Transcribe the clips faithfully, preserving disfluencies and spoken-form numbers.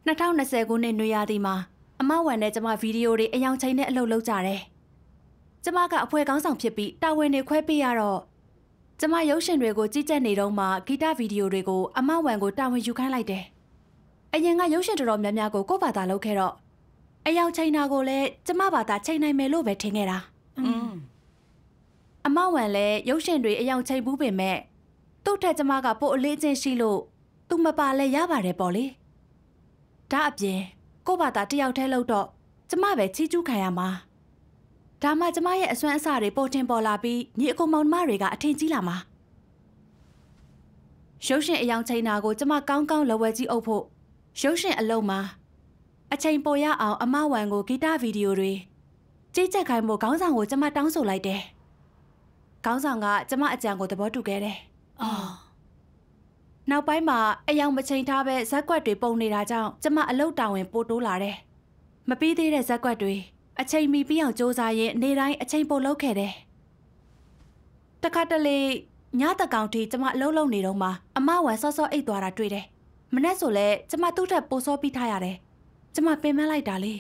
နှစ်ထောင်နှစ်ဆယ်ခုနှစ်နွေရာသီမှာအမဝမ်နဲ့ကျမဗီဒီယိုတွေအယောင်ချိန်နဲ့အလုပ်လုပ်ကြတယ်။ကျမကအဖွဲကောင်းဆောင်ဖြစ်ပြီးတာဝန်တွေခွဲပေးရတော့ကျမရုပ်ရှင်တွေကိုကြည့်ကြနေတော့မှဂီတဗီဒီယိုတွေကိုအမဝမ်ကိုတာဝန်ယူခိုင်းလိုက်တယ်။အရင်ကရုပ်ရှင်တော်တော်များများကိုကိုယ့်ဘာသာလုပ်ခဲ့တော့အယောင်ချိန်တာကိုလည်းကျမဘာသာချိန်နိုင်မယ်လို့ပဲထင်ခဲ့တာ။อืมအမဝမ်လည်းရုပ်ရှင်တွေအယောင်ချိန်ဘူးပေမဲ့သူ့ထက်ကျမကပိုအလေးအကျင့်ရှိလို့သူမပါလဲရပါတယ်ပေါ့လေ။ဒါအပြင်ကိုယ့်ဘာသာတယောက်တည်းလို့တော့ကျမပဲချီးကျူးခံရမှာဒါမှကျမရဲ့အစွမ်းအစတွေပေါ်တင်ပေါ်လာပြီးညီအကိုမောင်နှမတွေကအထင်ကြီးလာမှာရုပ်ရှင်အယောင်ချိန်တာကိုကျမကောင်းကောင်းလဝဲကြီးအုပ်ဖို့ရုပ်ရှင်အလုံးမှာအချိန်ပေါ်ရအောင်အမဝမ်ကိုဂီတဗီဒီယိုတွေကြီးကြပ်ခိုင်းဖို့ခေါင်းဆောင်ကိုကျမတောင်းဆိုလိုက်တယ်ခေါင်းဆောင်ကကျမအကြံကိုသဘောတူခဲ့တယ်အော်နောက်ပိုင်းမှာအယောင်မချိန်ထားပဲဇက်ကွက်တွေပုံနေတာကြောင့်ကျမအလုပ်တာဝန်ပိုတိုးလာတယ်မပြီးသေးတဲ့ဇက်ကွက်တွေအချိန်မီပြီးအောင်စ조사ရင်နေတိုင်းအချိန်ပိုလုပ်ခဲ့တယ်တခါတလေညတကောင်ထိကျမအလုပ်လုပ်နေတော့မှအမဝမ်စောစောအိတ်သွားတာတွေ့တယ်မနေ့ဆိုလဲကျမသူ့ထက်ပိုစောပြီးထားရတယ်ကျမပင်ပန်းလိုက်တာလေ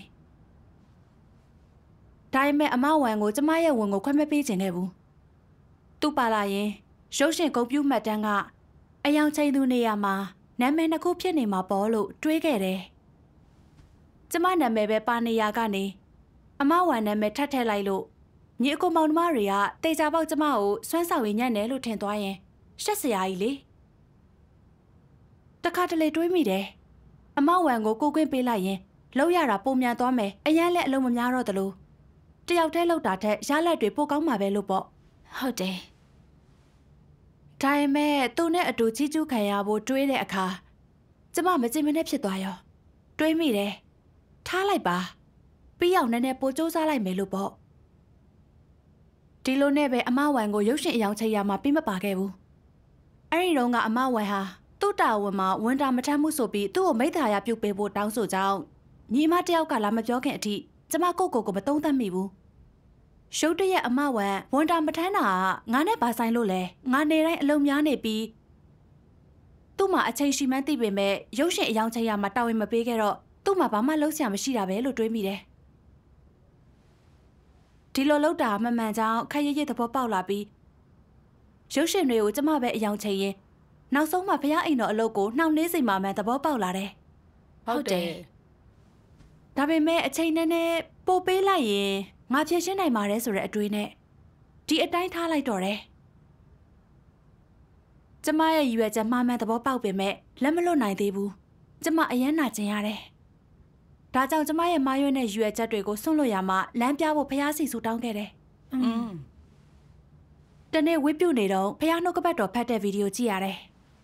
ဒါပေမဲ့အမဝမ်ကိုကျမရဲ့ဝန်ကိုခွင့်မပေးချင်ခဲ့ဘူးသူ့ပါလာရင်ရုပ်ရှင်ဂုဏ်ပြုမှတ်တမ်းကအယောင်ချိန်သူနေရာမှာနာမည်နှစ်ခုဖြစ်နေမှာပေါ့လို့တွေးခဲ့တယ်ကျမနာမည်ပဲပါနေရကနေအမဝမ်နာမည်ထပ်ထည့်လိုက်လို့ညီအကိုမောင်နှမတွေကတေချာပေါက်ကျမကိုဆွမ်းဆောင်ရညံ့တယ်လို့ထင်သွားရင်ရှက်စရာကြီးလေတခါတလေတွေးမိတယ်အမဝမ်ကိုကိုခွင့်ပေးလိုက်ရင်လောက်ရတာပုံမြန်သွားမယ်အရန်လက်အလုံးမများတော့တလို့တယောက်တည်းလောက်တာထက်ရလက်တွေပိုကောင်းမှာပဲလို့ပေါ့ဟုတ်တယ်ဒါပေမဲ့သူနဲ့အတူချီးကျူးခံရဖို့တွေးတဲ့အခါကျမမကြင်မနဲ့ဖြစ်သွားရောတွေးမိတယ်ထားလိုက်ပါပြီးအောင်နည်းနည်းပိုစူးစမ်းလိုက်မယ်လို့ပေါ့ဒီလိုနဲ့ပဲအမဝမ်ကိုရုပ်ရှင်အယောင်ချိန်ရမှာပြီးမပါခဲ့ဘူးအဲ့ဒီတော့ကအမဝမ်ဟာသူ့တာဝန်မှာဝန်တာမထမ်းမှုဆိုပြီးသူ့ကိုမိသားရပြုတ်ပေးဖို့တောင်းဆိုကြောင်းညီမတယောက်ကလာမပြောခင်အထိကျမကိုကိုကိုမသုံးသပ်မိဘူးရှုပ်တရက်အမဝမ်ဝန်တာမထမ်းတာကငါနဲ့ဘာဆိုင်လို့လဲငါနေတိုင်းအလုံးများနေပြီးသူ့မှာအချိန်ရှိမှန်းသိပေမဲ့ရုပ်ရှင်အယောင်ချိန်ရမှာတာဝန်မပေးခဲ့တော့သူ့မှာဘာမှလုပ်စရာမရှိတာပဲလို့တွေးမိတယ်ဒီလိုလုပ်တာမမှန်ကြောင်းခက်ရရသဘောပေါက်လာပြီးရုပ်ရှင်တွေကိုကျမပဲအယောင်ချိန်ရင်နောက်ဆုံးမှဖျားအိမ်တော်အလုပ်ကိုနှောင့်နှေးစိမ်မှမှန်သဘောပေါက်လာတယ်ဟုတ်တယ်ဒါပေမဲ့အချိန်နဲ့နဲ့ပို့ပေးလိုက်ရင်ငါဖြည့်ရှင်းနိုင်ပါတယ်ဆိုတဲ့အတွေးနဲ့ဒီအတိုင်းထားလိုက်တော့တယ်ကျမရဲ့ရည်ရွယ်ချက်မှားမှန်သဘောပေါက်ပေမဲ့လက်မလွတ်နိုင်သေးဘူးကျမအယမ်းနာကျင်ရတယ်ဒါကြောင့်ကျမရဲ့မာရွက်နဲ့ရွယ်ချက်တွေကိုဆွန့်လွတ်ရမှလမ်းပြဖို့ဖျားစီဆူတောင်းခဲ့တယ်။อืมတနေ့ဝိပြုတ်နေတော့ဖျားနှုတ်ကပတ်တော်ဖတ်တဲ့ဗီဒီယိုကြည့်ရတယ်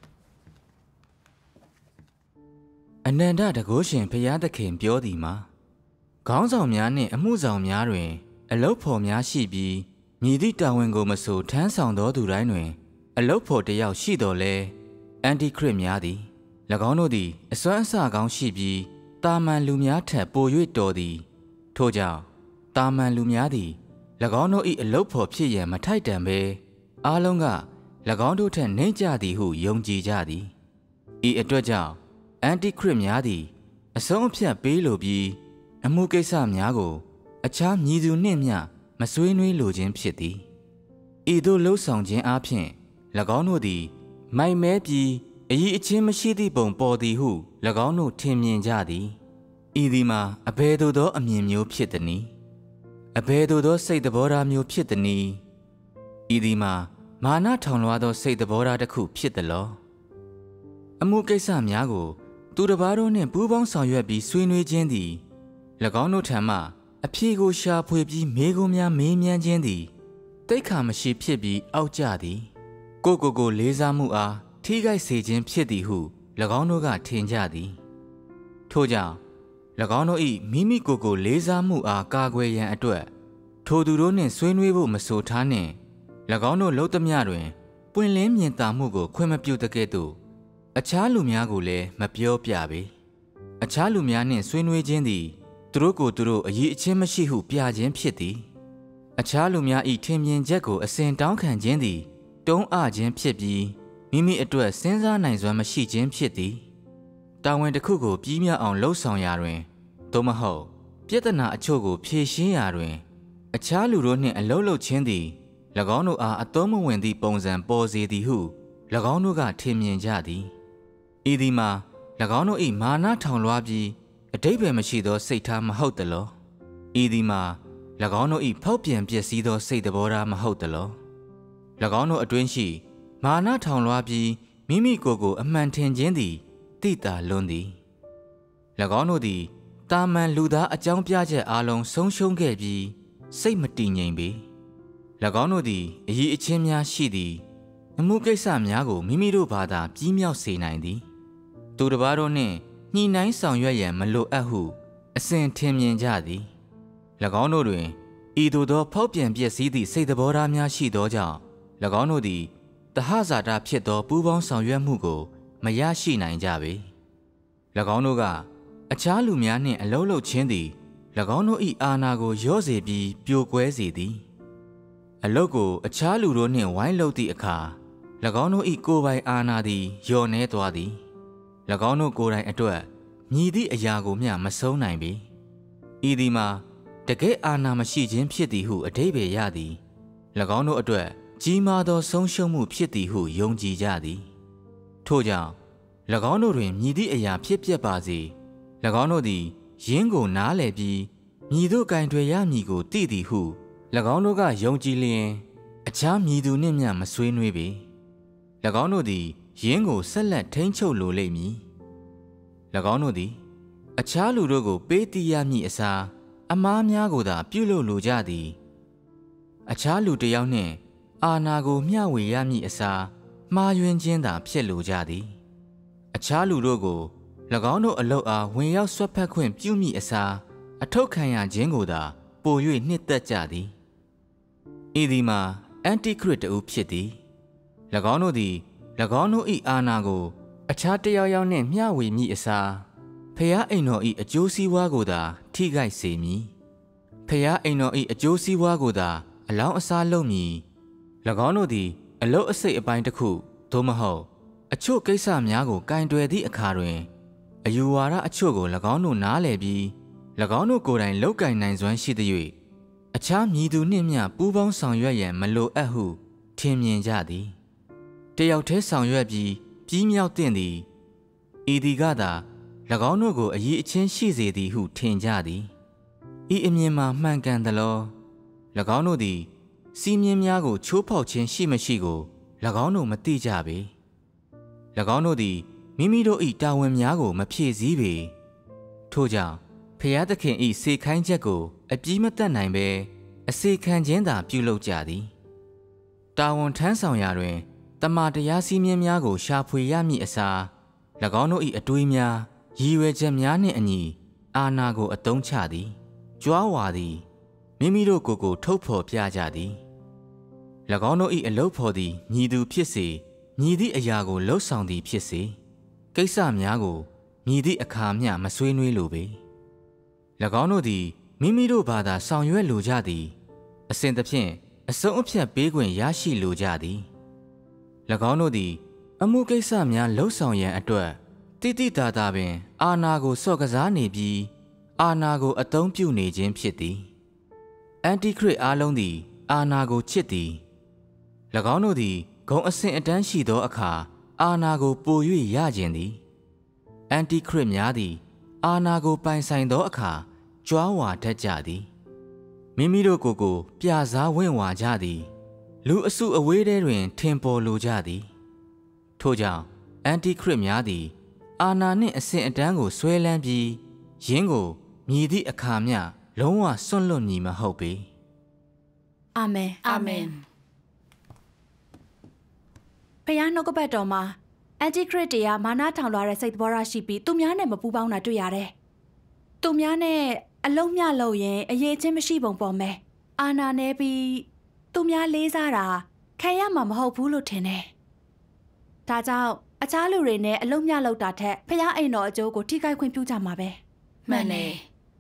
။အနန္တတကုရှင်ဖျားသခင်ပြောသည်မှာခေါင်းဆောင်များနှင့်အမှုဆောင်များတွင်အလုတ်ဖော်များရှိပြီးမြည်သည့်တာဝန်ကိုမဆိုထမ်းဆောင်သောသူတိုင်းတွင်အလုတ်ဖော်တစ်ယောက်ရှိတော်လဲအန်တီခရစ်များသည်၎င်းတို့သည်အစွမ်းအစကောင်းရှိပြီးတာမန်လူများထက်ပို၍တော်သည်ထို့ကြောင့်တာမန်လူများသည်၎င်းတို့၏အလုတ်ဖော်ဖြစ်ရန်မထိုက်တန်ပဲအားလုံးက၎င်းတို့ထက်နှိမ့်ကြသည်ဟုယုံကြည်ကြသည်ဤအတွက်ကြောင့်အန်တီခရစ်များသည်အဆုံးအဖြတ်ပေးလိုပြီးအမှုကိစ္စများကိုအခြားမည်သူနှင့်မျှမဆွေးနွေးလိုခြင်းဖြစ်သည်ဤသို့လှုပ်ဆောင်ခြင်းအပြင်၎င်းတို့သည်မိုက်မဲပြီးအည်အချင်းမရှိသည့်ပုံပေါ်သည်ဟု၎င်းတို့ထင်မြင်ကြသည်ဤသည်မှာအဘယ်သို့သောအမြင်မျိုးဖြစ်သည်နည်းအဘယ်သို့သောစိတ်သဘောထားမျိုးဖြစ်သည်နည်းဤသည်မှာမာနထောင်လွှားသောစိတ်သဘောထားတစ်ခုဖြစ်သလောအမှုကိစ္စများကိုသူတစ်ပါးတို့နှင့်ပူးပေါင်းဆောင်ရွက်ပြီးဆွေးနွေးခြင်းသည်၎င်းတို့ထံမှအဖြေကိုရှာဖွေပြီးမေးခွန်းများမေးမြန်းခြင်းသည်တိတ်ခါမရှိဖြစ်ပြီးအောက်ကျသည်ကိုကိုကိုလေးစားမှုအားထိခိုက်စေခြင်းဖြစ်သည်ဟု၎င်းတို့ကထင်ကြသည်ထို့ကြောင့်၎င်းတို့၏မိမိကိုယ်ကိုလေးစားမှုအားကာကွယ်ရန်အတွက်ထိုသူတို့နှင့်ဆွေးနွေးဖို့မဆိုထားနှင့်၎င်းတို့လုပ်သမျှတွင်ပွင့်လင်းမြင်သာမှုကိုခွင့်မပြုတဲ့ကဲ့သို့အခြားလူများကိုလည်းမပြောပြပေအခြားလူများနှင့်ဆွေးနွေးခြင်းသည်သူတို့ကိုယ်သူတို့အရေးအချင်းမရှိဟုပြခြင်းဖြစ်သည်အခြားလူများ၏ထင်မြင်ချက်ကိုအစဉ်တောင်းခံခြင်းသည်တုံးအခြင်းဖြစ်ပြီးမိမိအတွက်စဉ်းစားနိုင်စွမ်းမရှိခြင်းဖြစ်သည်တတာဝန်တစ်ခုကိုပြီးမြောက်အောင်လှုပ်ဆောင်ရာတွင်သို့မဟုတ်ပြဿနာအချို့ကိုဖြေရှင်းရာတွင်အခြားလူတို့နှင့်အလုပ်လုပ်ခြင်းသည်၎င်းတို့အားအသုံးမဝင်သည့်ပုံစံပေါ်စေသည်ဟု၎င်းတို့ကထင်မြင်ကြသည်ဤသည်မှာ၎င်းတို့၏မာနထောင်လွှားပြီးအတိတ်ပဲမရှိသောစိတ်ထားမဟုတ်သလောဤသည်မှာ၎င်းတို့၏ဖောက်ပြန်ပျက်စီးသောစိတ်သဘောထားမဟုတ်သလော၎င်းတို့အတွင်းရှိမာနထောင်လွှားပြီးမိမိကိုယ်ကိုအမှန်ထင်ခြင်းသည်တိတာလွန်းသည်၎င်းတို့သည်တာမန်လူသားအကြောင်းပြချက်အားလုံးဆုံးရှုံးခဲ့ပြီးစိတ်မတည်ငြိမ်ပေ၎င်းတို့သည်အရေးအချင်းများရှိသည်အမှုကိစ္စများကိုမိမိတို့ဘာသာပြီးမြောက်စေနိုင်သည်သူတစ်ပါးတို့နှင့်ညှိနှိုင်းဆောင်ရွက်ရန်မလိုအပ်ဟုအစဉ်ထင်မြင်ကြသည်၎င်းတို့တွင်ဤသို့သောဖောက်ပြန်ပျက်စီးသည့်စိတ်သဘောထားများရှိသောကြောင့်၎င်းတို့သည်တဟဇာတဖြစ်သောပူးပေါင်းဆောင်ရွက်မှုကိုမရရှိနိုင်ကြပေ၎င်းတို့ကအခြားလူများနှင့်အလုံးလုံးချင်းသည်၎င်းတို့၏အာဏာကိုရော့စေပြီးပြိုကွဲစေသည်အလုတ်ကိုအခြားလူတို့နှင့်ဝိုင်းလုပ်သည့်အခါ၎င်းတို့၏ကိုယ်ပိုင်အာဏာသည်လျော့နှဲသွားသည်၎င်းတို့ကိုယ်တိုင်အတွက်မြည်သည့်အရာကိုမျှမဆုံးနိုင်ပေဤသည်မှာတကယ်အာဏာမရှိခြင်းဖြစ်သည်ဟုအဓိပ္ပာယ်ရသည်၎င်းတို့အတွက်ကြီးမားသောဆုံးရှုံးမှုဖြစ်သည်ဟုယုံကြည်ကြသည်ထို့ကြောင့်၎င်းတို့တွင်မြည်သည့်အရာဖြစ်ပျက်ပါစေ၎င်းတို့သည်ယင်းကိုနားလည်ပြီးမြည်သို့ကင်တွယ်ရမည်ကိုသိသည်ဟု၎င်းတို့ကယုံကြည်လျင်အခြားမြည်သူနှင့်မျှမဆွေးနွေးပေ၎င်းတို့သည်ယင်းကိုဆက်လက်ထိန်းချုပ်လိုလိမ့်မည်၎င်းတို့သည်အခြားလူတို့ကိုပေးတီးရမည်အစားအမားများကိုသာပြုလုပ်လိုကြသည်အခြားလူတစ်ယောက်နှင့်အာဏာကိုမျှဝေရမည်အစားမှားယွင်းခြင်းသာဖြစ်လိုကြသည်အခြားလူတို့ကို၎င်းတို့အလုပ်အားဝင်ရောက်ဆွတ်ဖက်ခွင့်ပြုမည်အစားအထုတ်ခံရခြင်းကိုသာပို၍နှစ်သက်ကြသည်ဤသည်မှာအန်တီခရစ်တူဖြစ်သည်၎င်းတို့သည်၎င်းတို့၏အာဏာကိုအခြားတစ်ယောက်ယောက်နှင့်မျှဝေမည်အစားဖျားအိမ်တော်၏အကျိုးစီးပွားကိုသာထိခိုက်စေမည်ဖျားအိမ်တော်၏အကျိုးစီးပွားကိုသာအလောင်းအစားလုပ်မည်၎င်းတို့သည်အလုတ်အစိတ်အပိုင်းတစ်ခုသို့မဟုတ်အချို့ကိစ္စများကိုကင်တွယ်သည့်အခါတွင်အယူဝါဒအချို့ကို၎င်းတို့နားလည်ပြီး၎င်းတို့ကိုယ်တိုင်လောက်ကင်နိုင်စွမ်းရှိသ၍ အခြားမြည်သူနှင့်မျှပူးပေါင်းဆောင်ရွက်ရန်မလိုအပ်ဟုထင်မြင်ကြသည်တယောက်တည်းဆောင်ရွက်ပြီးပြီးမြောက်သင့်သည်ဤသည်ကသာ၎င်းတို့ကိုအရေးအချင်းရှိစေသည်ဟုထင်ကြသည်ဤအမြင်မှာမှန်ကန်သလော၎င်းတို့သည်စီးမြင်များကိုချိုးဖောက်ခြင်းရှိမရှိကို၎င်းတို့မသိကြပေ၎င်းတို့သည်မိမိတို့၏တာဝန်များကိုမဖြည့်ဆည်းပေထို့ကြောင့်ဖျားသခင်၏စေခိုင်းချက်ကိုအပြည့်မတတ်နိုင်ဘဲအစေခံခြင်းသာပြုလုပ်ကြသည်တာဝန်ထမ်းဆောင်ရာတွင်တမန်တရားစည်းမျဉ်းများကိုရှာဖွေရမည်အစား၎င်းတို့၏အတွေးများရည်ရွယ်ချက်များနှင့်အညီအာဏာကိုအသုံးချသည်ကြွားဝါသည်မိမိတို့ကိုယ်ကိုထုတ်ဖော်ပြကြသည်၎င်းတို့၏အလုပ်ဖော်သည်ညီသူဖြစ်စေညီသည့်အရာကိုလှုပ်ဆောင်သည်ဖြစ်စေကိစ္စများကိုညီသည့်အခါမျှမဆွေးနွေးလိုပေ၎င်းတို့သည်မိမိတို့ဘာသာဆောင်ရွက်လိုကြသည်အစဉ်သဖြင့်အဆုံးအဖြတ်ပေးခွင့်ရရှိလိုကြသည်၎င်းတို့သည်အမှုကိစ္စများလှုပ်ဆောင်ရန်အတွက်တိတိတသာပင်အာဏာကိုစော့ကစားနေပြီးအာဏာကိုအသုံးပြုနေခြင်းဖြစ်သည်အန်တီခရစ်အားလုံးသည်အာဏာကိုချစ်သည်၎င်းတို့သည်ဂုဏ်အဆင့်အတန်းရှိသောအခါအာဏာကိုပို၍ရခြင်းသည်အန်တီခရစ်များသည်အာဏာကိုပိုင်ဆိုင်သောအခါကြွားဝါတတ်ကြသည်မိမိတို့ကိုယ်ကိုပြစားဝင့်ဝါကြသည်လူအစုအဝေးထဲတွင်ထင်ပေါ်လိုကြသည်ထို့ကြောင့်အန်တီခရစ်များသည်အာဏာနှင့်အဆင့်အတန်းကိုဆွဲလန်းပြီးယင်းကိုမြည်သည့်အခါမျှလုံးဝစွန့်လွတ်မည်မဟုတ်ပေအာမင်အာမင်ဖျားနှုတ်ကပတ်တော်မှာအန်တီခရစ်တရားမာနထောင်လွှားတဲ့စိတ်ဘောရရှိပြီးသူများနဲ့မပူးပေါင်းတာတွေ့ရတယ်သူများနဲ့အလုံးမြလို့ရင်အရေးချင်းမရှိပုံပေါ်မယ်အာနာနေပြီးသူများလေးစားတာခံရမှာမဟုတ်ဘူးလို့ထင်တယ်ဒါကြောင့်အခြားလူတွေနဲ့အလုံးမြလောက်တာထက်ဖျားအိမ်တော်အကျိုးကိုထိခိုက်ခွင့်ပြုကြမှာပဲမှန်တယ်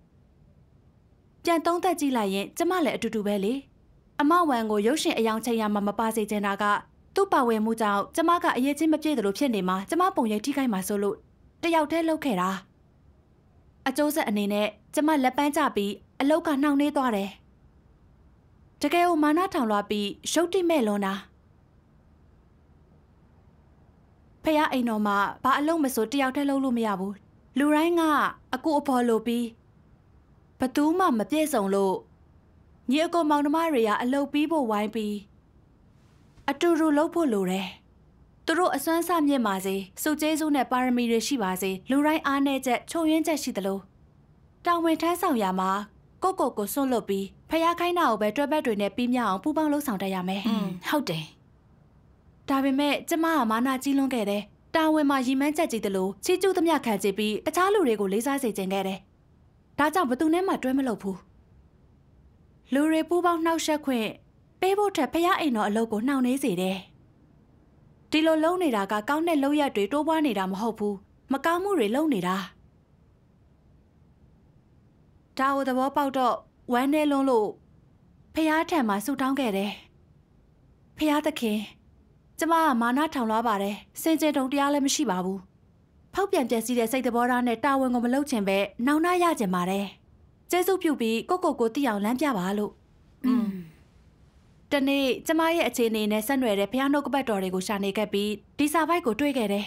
ပြန်သုံးသက်ကြည့်လိုက်ရင်ကျမလည်းအတူတူပဲလေအမဝံကိုရုပ်ရှင်အယောင်ချိန်ရမှာမပါစေချင်တာကသူ့ပါဝင်မှုကြောင့်ကျမကအရေးချင်းမပြည့်တယ်လို့ဖြစ်နေမှာကျမပုံရိပ်ထိခိုက်မှာဆိုလို့တယောက်တည်းလှုပ်ခဲ့တာအကျိုးဆက်အနေနဲ့ကျမလက်ပန်းကျပြီးအလောက်ကနှောင့်နှေးသွားတယ်တကယ်ကိုမာနထောင်လွှားပြီးရုတ်တိမဲ့လွန်တာဖះအိမ်တော်မှာဘာအလုံးမစိုးတယောက်တည်းလှုပ်လို့မရဘူးလူတိုင်းကအကူအဖော်လို့ပြီးဘသူမှမပြည့်စုံလို့ညီအကိုမောင်နှမတွေကအလုပ်ပြီးဖို့ဝိုင်းပြီးအတူတူလှုပ်ဖို့လိုတယ်သူတို့အစွမ်းစားမြင့်ပါစေစုကျေးဇူးနဲ့ပါရမီတွေရှိပါစေလူတိုင်းအားနည်းချက်ချုံရင်းချက်ရှိသလိုတောင်ဝင်ထမ်းဆောင်ရမှာကိုကိုကိုစွန့်လွတ်ပြီးဖះခိုင်းတာကိုပဲတွဲဘက်တွေနဲ့ပြီးမြအောင်ပူပေါင်းလှုပ်ဆောင်တတ်ရမယ်อืมဟုတ်တယ်ဒါပေမဲ့ကျမကမာနကြီးလွန်းခဲ့တယ်တာဝန်မှာရီမန်းချက်ကြီးသလိုချီကျူးသမျှခံကြည့်ပြီးတခြားလူတွေကိုလေးစားစေချင်ခဲ့တယ်ဒါကြောင့်ဘသူနဲ့မှတွဲမလုပ်ဘူးလူတွေပူပေါင်းနှောက်ယှက်ခွင့်ပေးဖို့ထက်ဖះအိမ်တော်အလုပ်ကိုနှောင့်နှေးစေတယ်ဒီလိုလုံးနေတာကကောင်းတဲ့လုပ်ရက်တွေတိုးပွားနေတာမဟုတ်ဘူးမကောင်းမှုတွေလုပ်နေတာဒါကိုသဘောပေါက်တော့ဝမ်းနေလုံးလို့ဖះထံမှာဆူတောင်းခဲ့တယ်ဖះသခင်ကျမကမာနထောင်လွှားပါတယ်စင်ကြယ်တုံတရားလည်းမရှိပါဘူးဖောက်ပြန်ပြက်စီးတဲ့စိတ်သဘောထားနဲ့တာဝန်ကိုမလုပ်ချင်ပဲနောင်နာရကျင်ပါတယ်ကျေးဇူးပြုပြီးကိုကိုကိုသိအောင်လမ်းပြပါလို့อืมတနေ့ကျမရဲ့အခြေအနေနဲ့ဆက်နွယ်တဲ့ဖះနှုတ်ကပတ်တော်တွေကိုရှာနေခဲ့ပြီးဒီစာပိုက်ကိုတွေ့ခဲ့တယ်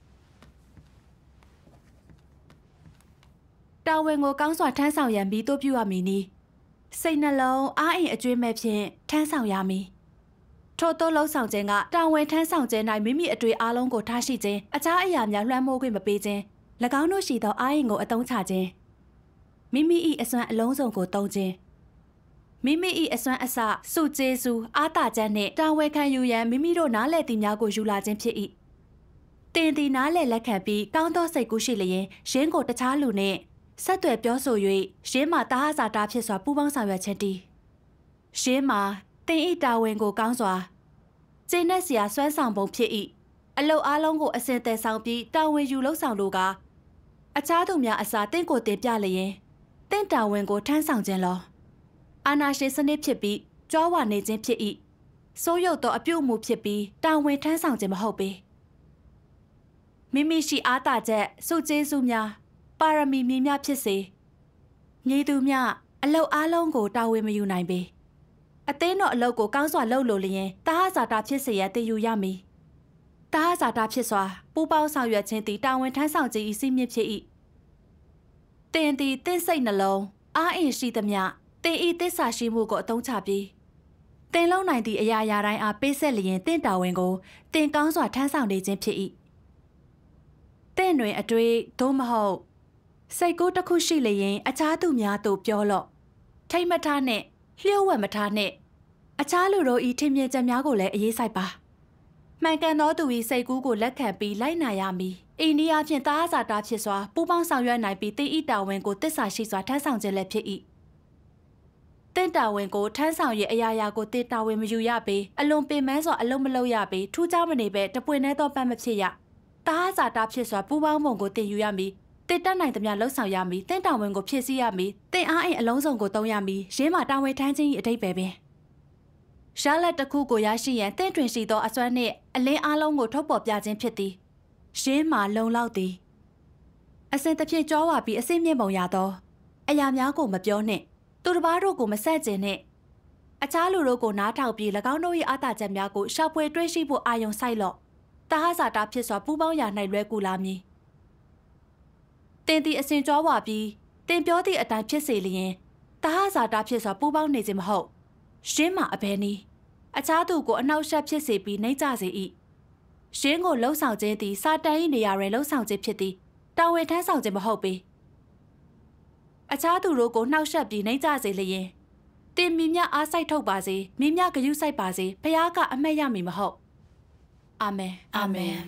တာဝန်ကိုကောင်းစွာထမ်းဆောင်ရန်ပြီးတို့ပြုရမည်နီစိတ်နှလုံးအားအိမ်အကျွေးမဲ့ဖြင့်ထမ်းဆောင်ရမည်ထို့သောလှုပ်ဆောင်ခြင်းကတာဝန်ထမ်းဆောင်ခြင်း၌မိမိအတွေ့အလုံးကိုထားရှိခြင်းအခြားအရာများလွှမ်းမိုးခွင့်မပေးခြင်း၎င်းတို့ရှိသောအားအိမ်ကိုအသုံးချခြင်းမိမိ၏အစွမ်းအလုံးစုံကိုသုံးခြင်းမိမိ၏အစွမ်းအစစုကျေးဇူးအားသာချက်နှင့်တာဝန်ခံယူရန်မိမိတို့နားလည်သည်များကိုယူလာခြင်းဖြစ်၏တင်သည်နားလည်လက်ခံပြီးကောင်းသောစိတ်ကူးရှိလျင်ရင်းကိုတခြားလူနှင့်ဆက်သွယ်ပြောဆို၍ရင်းမှာတာဟဇာတာဖြစ်စွာပူးပေါင်းဆောင်ရွက်ခြင်းတည်းရင်းမှာတင်ဤတာဝန်ကိုကောင်းစွာကျင့်တဲ့ဆရာစွမ်းဆောင်ပုံဖြစ်၏အလုတ်အားလုံးကိုအစင်သက်ဆောင်ပြီးတာဝန်ယူလှုပ်ဆောင်လို့ကအခြားသူများအစားတင့်ကိုတင်ပြလျင်တင့်တာဝန်ကိုထမ်းဆောင်ခြင်းလောအာနာရှင်စနစ်ဖြစ်ပြီးကြွားဝါနေခြင်းဖြစ်၏စိုးရုပ်သောအပြုအမူဖြစ်ပြီးတာဝန်ထမ်းဆောင်ခြင်းမဟုတ်ပေမိမိရှိအားသာချက်စုကျေးဇူးများပါရမီမြင့်များဖြစ်စေညီသူများအလုတ်အားလုံးကိုတာဝန်မယူနိုင်ပေအသင်းတော်အလုပ်ကိုကောင်းစွာလုပ်လို့လျင်တာဟဇာတာဖြစ်စေရန်တည်ယူရမည်တာဟဇာတာဖြစ်စွာပူပေါင်းဆောင်ရွက်ခြင်းသည်တာဝန်ထမ်းဆောင်ခြင်း၏စီးမြစ်ဖြစ်၏တင်သည်တင့်စိတ်နှလုံးအားအင်ရှိသမျှတင်ဤသစ္စာရှိမှုကိုအသုံးချပြီးတင်လုံးနိုင်သည့်အရာရာတိုင်းအားပေးဆက်လျင်တင့်တာဝန်ကိုတင်ကောင်းစွာထမ်းဆောင်နေခြင်းဖြစ်၏တင့်တွင်အတွေ့သို့မဟုတ်စိတ်ကူးတစ်ခုရှိလျင်အခြားသူများတို့ပြောလော့ထိတ်မထားနှင့်လျှို့ဝှက်မထားနှင့်အခြားလူတို့ဤထင်မြင်ချက်များကိုလည်းအရေးစိုက်ပါမှန်ကန်သောသူ၏စိတ်ကူးကိုလက်ခံပြီးလိုက်နာရမည်အိန္ဒိယဖြင့်တာဟဇာတာဖြစ်စွာပူးပေါင်းဆောင်ရွက်နိုင်ပြီးတင့်ဤတာဝန်ကိုတစ္ဆာရှိစွာထမ်းဆောင်ခြင်းလည်းဖြစ်၏တင့်တာဝန်ကိုထမ်းဆောင်ရအရာရာကိုတင့်တာဝန်မယူရပေအလွန်ပင်ပန်းစွာအလုံးမလုံးရပေထူးခြားမနေပဲတပွင့်နေသောပန်းမဖြစ်ရတာဟဇာတာဖြစ်စွာပူးပေါင်းပုံကိုတင့်ယူရမည်တင့်တတ်နိုင်သမျှလှုပ်ဆောင်ရမည်တင့်တာဝန်ကိုဖြည့်ဆည်းရမည်တင့်အားအိမ်အလုံးစုံကိုသုံးရမည်ရင်းမှာတာဝန်ထမ်းခြင်း၏အဓိပ္ပာယ်ပင်ရှားလက်တစ်ခုကိုရရှိရန်တင့်တွင်ရှိသောအစွမ်းနှင့်အလင်းအားလုံးကိုထုတ်ပေါ်ပြခြင်းဖြစ်သည်ရင်းမှာလုံလောက်သည်အစဉ်တစ်ဖြင့်ကြောဝါပြီးအစိမ့်မြင့်ပုံရသောအရာများကိုမပြောနှင့်သူတစ်ပါးတို့ကိုမဆက်ကျင်နှင့်အခြားလူတို့ကိုနားထောင်ပြီး၎င်းတို့၏အာသာချက်များကိုရှာဖွေတွေးရှိဖို့အာရုံစိုက်လော့တာဟဇာတာဖြစ်စွာပူးပေါင်းရာ၌လွဲကူလာမည်တင်သည်အစဉ်ကြောဝါပြီးတင်ပြောသည့်အတိုင်းဖြစ်စေလျင်တာဟဇာတာဖြစ်စွာပူးပေါင်းနေခြင်းမဟုတ်ရင်းမှာအဘယ်နည်းအခြားသူကိုအနှောက်အယှက်ဖြစ်စေပြီးနှိမ့်ချစေ၏ရင်းကိုလှုံ့ဆော်ခြင်းသည်စာတန်၏နေရာတွင်လှုံ့ဆော်ခြင်းဖြစ်သည်တာဝန်ထမ်းဆောင်ခြင်းမဟုတ်ပေအခြားသူတို့ကိုနှောက်ယှက်ပြီးနှိမ့်ချစေလျင်တင်မိမြအားစိုက်ထုတ်ပါစေမိမြဂရုစိုက်ပါစေဖခင်ကအမှတ်ရမည်မဟုတ်အာမင်အာမင်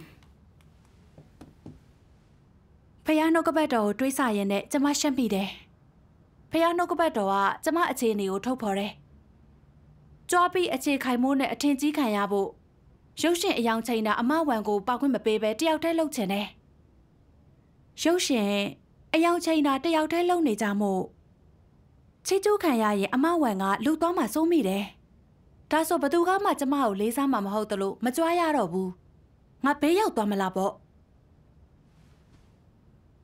ဖခင်နှုတ်ကပတ်တော်ကိုတွေးဆရင်းနဲ့ကျမရှက်မိတယ်ဖခင်နှုတ်ကပတ်တော်ကကျမအခြေအနေကိုထုတ်ဖော်တယ်ကြွားပြီးအခြေခိုင်မိုးနဲ့အထင်ကြီးခံရဖို့ရုပ်ရှင်အယောင်ချိန်တာအမဝန်ကိုပောက်ခွင့်မပေးပဲတယောက်တည်းလှုပ်ချင်တယ်ရုပ်ရှင်အယောင်ချိန်တာတယောက်တည်းလှုပ်နေကြမို့ချီကျူးခံရရင်အမဝန်ကလူသွားမှစိုးမိတယ်ဒါဆိုဘသူကမှကျမကိုလေးစားမှမဟုတ်သလိုမကြွားရတော့ဘူးငါဘေးရောက်သွားမလားပေါ့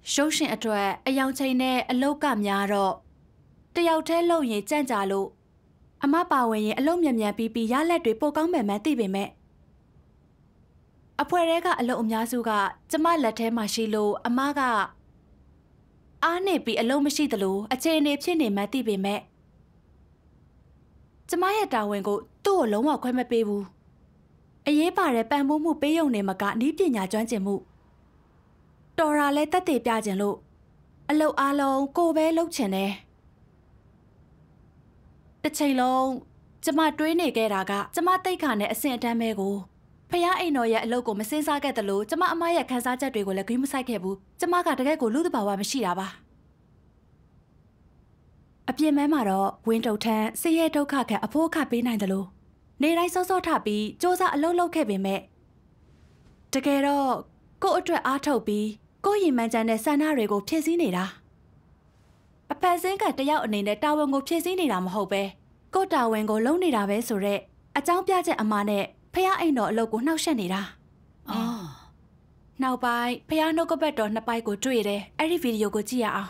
ရှုံးရှင်အတွက်အယောင်ချိန်နဲ့အလုတ်ကများတော့တယောက်တည်းလုံရင်ကြံ့ကြာလို့အမပါဝင်ရင်အလုံးမြန်မြန်ပြီးပြီးရလက်တွေပိုကောင်းမယ်မှန်းသိပေမဲ့အဖွဲတဲကအလုံးအများစုကကျမလက်ထဲမှာရှိလို့အမကအားနေပြီးအလုံးမရှိသလိုအခြေအနေဖြစ်နေမှန်းသိပေမဲ့ကျမရဲ့တာဝန်ကိုသူ့ကိုလုံးဝခွဲမပေးဘူးအရေးပါတဲ့ပံ့ပိုးမှုပေးရုံနဲ့မကနီးပညာကျွမ်းကျင်မှုတော်ရာလဲတက်တည်ပြခြင်းလို့အလုတ်အားလုံးကိုပဲလှုပ်ချင်တယ်တစ်ချိန်လုံးကျမတွေးနေခဲ့တာကကျမတိတ်ခါနဲ့အဆင့်အတန်းပဲကိုဖះအိမ်တော်ရဲ့အလုပ်ကိုမစင်စားခဲ့သလိုကျမအမရဲ့ခန်းစားချက်တွေကိုလည်းဂရုမစိုက်ခဲ့ဘူးကျမကတကယ်ကိုလူ့တဘာဝမရှိတာပါအပြင်းမဲမှာတော့ဝင်းတုတ်ထန်းဆင်းရဲဒုက္ခခံအဖိုးအခပေးနိုင်တယ်လို့နေတိုင်းစောစောထပြီးစ조사အလုပ်လုပ်ခဲ့ပေမဲ့တကယ်တော့ကို့အတွက်အားထုတ်ပြီးကို့ရင်မှန်ချမ်းတဲ့ဆန္ဒတွေကိုဖြည့်ဆည်းနေတာအဖန်ဆင်းကတယောက်အနေနဲ့တာဝန်ကိုဖြည့်ဆည်းနေတာမဟုတ်ပဲကို့တာဝန်ကိုလုပ်နေတာပဲဆိုတော့အကြောင်းပြချက်အမှားနဲ့ဖះအိမ်တော်အလုပ်ကိုနှောက်ယှက်နေတာအော်နောက်ပိုင်းဖះနှုတ်ကပတ်တော်နှစ်ပိုက်ကိုတွေ့တယ်အဲ့ဒီဗီဒီယိုကိုကြည့်ရအောင်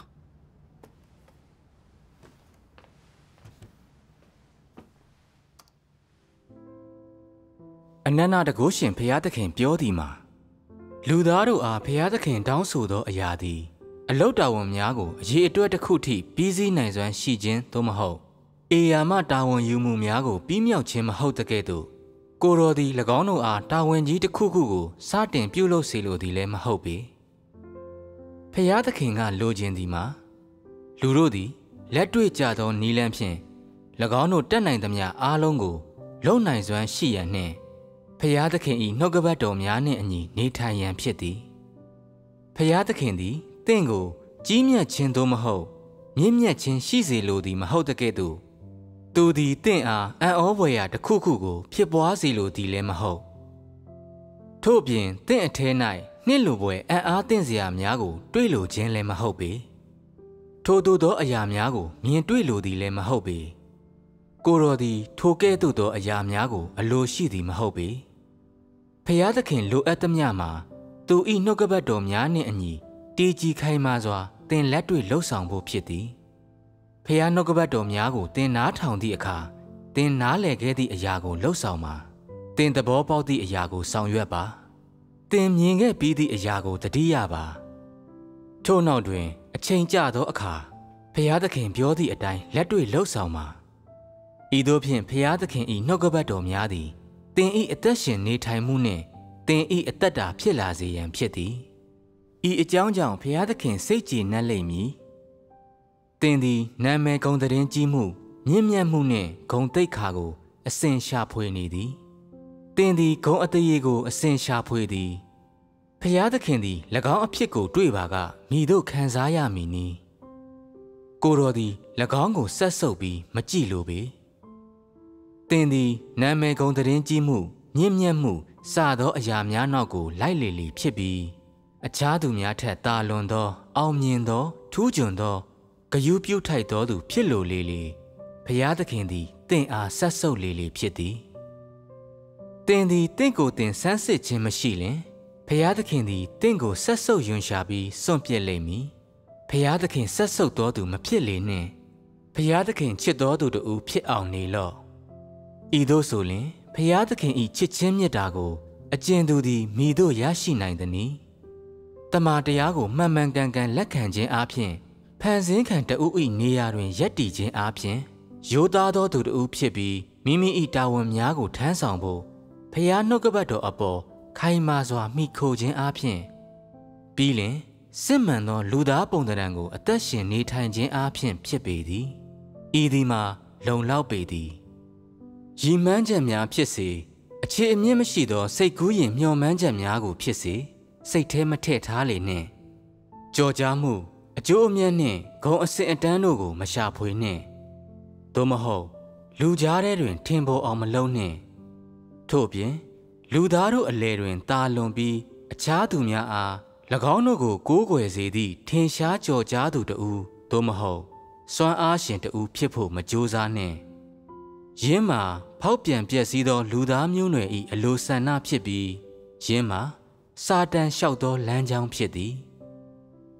အနန္တတကုရှင်ဖျားသခင်ပြောသည်မှာလူသားတို့အားဖျားသခင်တောင်းဆိုသောအရာသည်အလုတ်တာဝန်များကိုအရေးအတွက်တစ်ခုထိပြီးစီးနိုင်စွမ်းရှိခြင်းသို့မဟုတ်အေယာမတာဝန်ယူမှုများကိုပြီးမြောက်ခြင်းမဟုတ်တဲ့ကဲ့သို့ကိုတော်သည်၎င်းတို့အားတာဝန်ကြီးတစ်ခုခုကိုစတင်ပြုလုပ်စေလိုသည်လည်းမဟုတ်ပေဖျားသခင်ကလိုချင်သည်မှာလူတို့သည်လက်တွေ့ကြသောနည်းလမ်းဖြင့်၎င်းတို့တက်နိုင်သမျှအားလုံးကိုလုံနိုင်စွမ်းရှိရန်နှင့်ဖျားသခင်၏နှုတ်ကပတ်တော်များနှင့်အညီနေထိုင်ရန်ဖြစ်သည်ဖျားသခင်သည်တင့်ကိုကြီးမြတ်ခြင်းသို့မဟုတ်မြင့်မြတ်ခြင်းရှိစေလိုသည်မဟုတ်တဲ့ကဲ့သို့သူသည်တင့်အားအံ့ဩဖွယ်ရာတစ်ခုခုကိုဖြစ်ပွားစေလိုသည်လည်းမဟုတ်ထို့ပြင်တင့်အထဲ၌နှင့်လိုဖွယ်အံ့အားသင့်စရာများကိုတွေ့လိုခြင်းလည်းမဟုတ်ပေထိုသို့သောအရာများကိုမြင်တွေ့လိုသည်လည်းမဟုတ်ပေကိုတော်သည်ထိုကဲ့သို့သောအရာများကိုအလိုရှိသည်မဟုတ်ပေဖျားသခင်လိုအပ်သမျှမှာသူ၏နှုတ်ကပတ်တော်များနှင့်အညီတည်ကြည်ခိုင်မာစွာသင်လက်တွေ့လှုပ်ဆောင်ဖို့ဖြစ်သည်ဖျားနှုတ်ကပတ်တော်များကိုသင်နားထောင်သည့်အခါသင်နားလည်ခဲ့သည့်အရာကိုလှုပ်ဆောင်ပါသင်သဘောပေါက်သည့်အရာကိုဆောင်ရွက်ပါသင်မြင်ခဲ့ပြီးသည့်အရာကိုသတိရပါထို့နောက်တွင်အချိန်ကျသောအခါဖျားသခင်ပြောသည့်အတိုင်းလက်တွေ့လှုပ်ဆောင်ပါဤသို့ဖြင့်ဖျားသခင်၏နှုတ်ကပတ်တော်များသည်သင်၏အသက်ရှင်နေထိုင်မှုနှင့်သင်၏အသက်တာဖြစ်လာစေရန်ဖြစ်သည်ဤအကြောင်းကြောင့်ဖျားသခင်စိတ်ကြည်နပ်လိမ့်မည်သင်သည်နာမည်ဂုဏ်သတင်းကြီးမှုမြင့်မြတ်မှုနှင့်ဂုဏ်သိက္ခာကိုအစဉ်ရှာဖွေနေသည်သင်သည်ဂုဏ်အသရေကိုအစဉ်ရှာဖွေသည်ဖျားသခင်သည်၎င်းအဖြစ်ကိုတွေ့ပါကမိတို့ခံစားရမည်နီကိုတော်သည်၎င်းကိုဆက်ဆုပ်ပြီးမကြည့်လိုပေသင်သည်နာမည်ဂုဏ်သတင်းကြီးမှုမြင့်မြတ်မှုစသောအရာများနောက်ကိုလိုက်လေလေဖြစ်ပြီးအခြားသူများထက်သာလွန်သောအောင်မြင်သောထူးချွန်သောဂရုပြုထိုက်သောသူဖြစ်လိုလေလေဖျားသခင်သည်သင်အားဆက်ဆုပ်လေလေဖြစ်သည်သင်သည်တင့်ကိုယ်တင်ဆန်းစစ်ခြင်းမရှိလျင်ဖျားသခင်သည်တင့်ကိုဆက်ဆုပ်ယွန်ရှာပြီးစွန့်ပစ်လိမ့်မည်ဖျားသခင်ဆက်ဆုပ်သောသူမဖြစ်လေနှင့်ဖျားသခင်ချစ်သောသူတို့ဖြစ်အောင်နေလော့ဤသို့ဆိုလျှင်ဖျားသခင်၏ချစ်ခြင်းမြတ်တာကိုအကျဉ်သူသည်မိတို့ရရှိနိုင်သည်။တမန်တရားကိုမှန်မှန်ကန်ကန်လက်ခံခြင်းအားဖြင့်ဖန်ဆင်းခံတဦး၏နေရာတွင်ရပ်တည်ခြင်းအားဖြင့်ရိုးသားသောသူတို့ဖြစ်ပြီးမိမိ၏တာဝန်များကိုထမ်းဆောင်ဖို့ဖျားနှုတ်ကပတ်တော်အပေါ်ခိုင်မာစွာမိခိုခြင်းအားဖြင့်ပြီးလျှင်စစ်မှန်သောလူသားပုံသဏ္ဍာန်ကိုအသက်ရှင်နေထိုင်ခြင်းအားဖြင့်ဖြစ်ပေသည်။ဤသည်မှာလုံလောက်ပေသည်။ရည်မှန်းချက်များဖြစ်စေအခြေအမြင့်မရှိသောစိတ်ကူးရင်မျှော်မှန်းချက်များကိုဖြစ်စေစိတ်ထဲမထည့်ထားလေနှင့်ကြော်ကြားမှုအကျိုးအမြတ်နှင့်ဂုဏ်အစစ်အတန်းတို့ကိုမရှာဖွေနှင့်သို့မဟုတ်လူကြားထဲတွင်ထင်ပေါ်အောင်မလုပ်နှင့်ထို့ပြင်လူသားတို့အလယ်တွင်တာလွန်ပြီးအခြားသူများအား၎င်းတို့ကိုကိုးကွယ်စေသည့်ထင်ရှားကြော်ကြားသူတဦးသို့မဟုတ်စွမ်းအားရှင်တဦးဖြစ်ဖို့မကြိုးစားနှင့်ယင်းမှာဖောက်ပြန်ပျက်စီးသောလူသားမျိုးနွယ်၏အလိုဆန္ဒဖြစ်ပြီးယင်းမှာစာတန်လျှောက်သောလမ်းကြောင်းဖြစ်သည်ဖ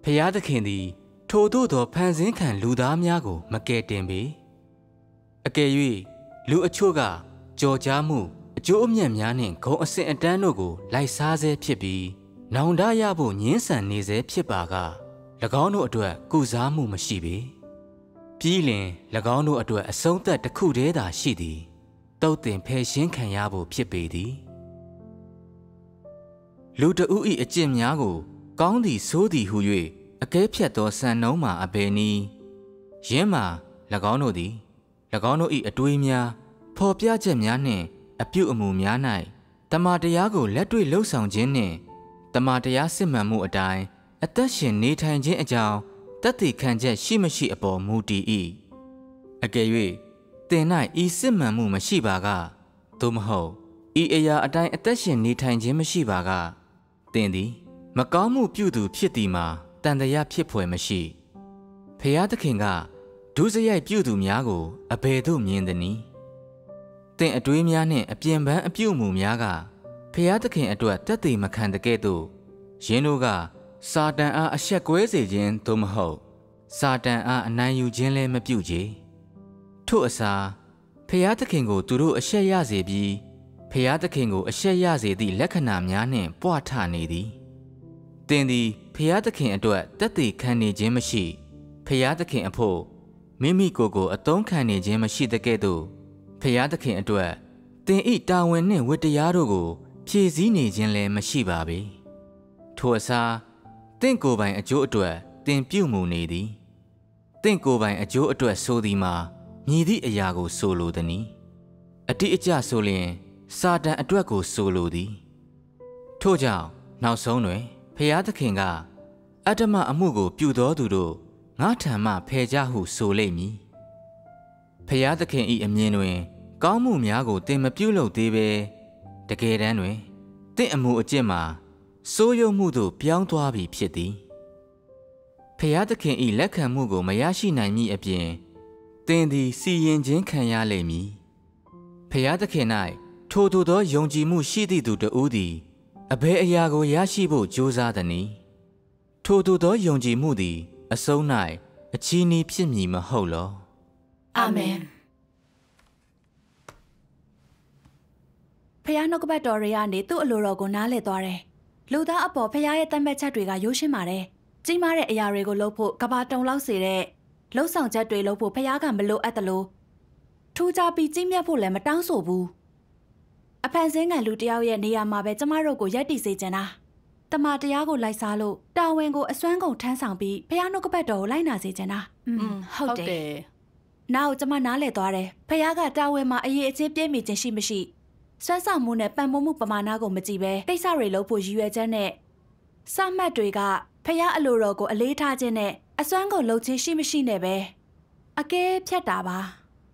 ဖျားသခင်သည်ထို့သို့သောဖန်ဆင်းခံလူသားများကိုမကယ်တင်ပေအကယ်၍လူအချို့ကကြော်ကြားမှုအကျိုးအမြတ်များနှင့်ဂုဏ်အဆင့်အတန်းတို့ကိုလိုက်စားဆဲဖြစ်ပြီးနောင်တရဖို့ညှင်းဆန်နေဆဲဖြစ်ပါက၎င်းတို့အတွက်ကုစားမှုမရှိပေပြီးလင်၎င်းတို့အတွက်အဆုံးသက်တစ်ခုတည်းသာရှိသည်တုတ်တင်ဖယ်ရှင်းခံရဖို့ဖြစ်ပေသည်လူတဦး၏အကျင့်များကိုကောင်းသည်ဆိုးသည်ဟု၍အကဲဖြတ်သောစံနှုန်းမှာအဘယ်နည်းယင်းမှာ၎င်းတို့သည်၎င်းတို့၏အတွေးများဖော်ပြချက်များနှင့်အပြုအမူများ၌တမန်တရားကိုလက်တွေ့လှုပ်ဆောင်ခြင်းနှင့်တမန်တရားစစ်မှန်မှုအတိုင်းအသက်ရှင်နေထိုင်ခြင်းအကြောင်းတသက်ခံချက်ရှိမရှိအပေါ်မူတည်၏အကယ်၍သင်၌ဤစစ်မှန်မှုမရှိပါကသို့မဟုတ်ဤအရာအတိုင်းအသက်ရှင်နေထိုင်ခြင်းမရှိပါကသင်သည်မကောင်းမှုပြုသူဖြစ်သည်မှာတန်တရားဖြစ်ဖွယ်မရှိဖျားသခင်ကဒုစရိုက်ပြုသူများကိုအဘယ်သို့မြင်သနည်းသင်အတွေးများနှင့်အပြင်ပန်းအပြုအမူများကဖျားသခင်အတွက်တက်တည်မခံတဲ့ကဲ့သို့ယင်းတို့ကစာတန်အားအဆက်ကွဲစေခြင်းသို့မဟုတ်စာတန်အားအနိုင်ယူခြင်းလည်းမပြုကြထို့အစားဖျားသခင်ကိုသူတို့အဆက်ရစေပြီးဖျားသခင်ကိုအဆက်ရစေသည့်လက္ခဏာများနှင့်ပွားထနေသည်သင်သည်ဖျားသခင်အတွက်တက်တည်ခံနေခြင်းမရှိဖျားသခင်အဖို့မိမိကိုယ်ကိုအသုံးခံနေခြင်းမရှိတဲ့ကဲ့သို့ဖျားသခင်အတွက်သင်၏တာဝန်နှင့်ဝတ္တရားတို့ကိုဖြည့်ဆည်းနေခြင်းလည်းမရှိပါပေထို့အစားသင်ကိုယ်ပိုင်အကျိုးအတွက်သင်ပြုမှုနေသည်သင်ကိုယ်ပိုင်အကျိုးအတွက်ဆိုသည်မှာမြည်သည့်အရာကိုဆိုလိုသနည်းအတိအကျဆိုလျင်စာတန်အတွက်ကိုဆိုလိုသည်ထို့ကြောင့်နောက်ဆုံးတွင်ဖျားသခင်ကအတ္တမအမှုကိုပြုသောသူတို့ငါထံမှဖယ်ကြဟုဆိုလိမ့်မည်ဖျားသခင်၏အမြင်တွင်ကောင်းမှုများကိုသင်မပြုလုပ်သေးပဲတကယ်တမ်းတွင်သင်အမှုအကျင့်မှာစိုးရုံမှုသို့ပြောင်းသွားပြီဖြစ်သည်ဖျားသခင်၏လက်ခံမှုကိုမရရှိနိုင်မည်အပြင်သင်သည်စီရင်ခြင်းခံရလိမ့်မည်ဖျားသခင်၌ထိုသို့သောယုံကြည်မှုရှိသည့်သူတဦးသည်အဘယ်အရာကိုရရှိဖို့ကြိုးစားသနည်းထိုသို့သောယုံကြည်မှုသည်အဆုံး၌အချီးနှီးဖြစ်မည်မဟုတ်လောအာမင်ဖျားနှုတ်ကပတ်တော်တွေကနေသူ့အလိုတော်ကိုနားလည်သွားတယ်လူသားအပေါ်ဖျားရဲ့တတ်မှတ်ချက်တွေကရိုးရှင်းပါတယ်ကြီးမားတဲ့အရာတွေကိုလုပ်ဖို့ကဘာတုံလောက်စေတဲ့လှုပ်ဆောင်ချက်တွေလုပ်ဖို့ဖျားကမလိုအပ်သလိုထူးခြားပြီးကြီးမြတ်ဖို့လည်းမတောင်းဆိုဘူးအဖန်ဆင်းခံလူတယောက်ရဲ့နေရာမှာပဲကျမတို့ကိုရက်တည်စေချင်တာတမန်တရားကိုလိုက်စားလို့တာဝန်ကိုအစွမ်းကုန်ထမ်းဆောင်ပြီးဖျားနှုတ်ကပတ်တော်ကိုလိုက်နာစေချင်တာอืมဟုတ်တယ်နောက်ကျမနားလည်သွားတယ်ဖျားကတာဝန်မှာအရေးအချင်းပြည့်မီခြင်းရှိမရှိစွမ်းဆောင်မှုနဲ့ပံ့ပိုးမှုပမာဏကိုမကြည့်ပဲကိစ္စတွေလုပ်ဖို့ရည်ရွယ်ချက်နဲ့စမှတ်တွေကဖျားအလိုတော်ကိုအလေးထားခြင်းနဲ့အစွမ်းကုန်လုပ်ခြင်းရှိမရှိနဲ့ပဲအကဲဖြတ်တာပါ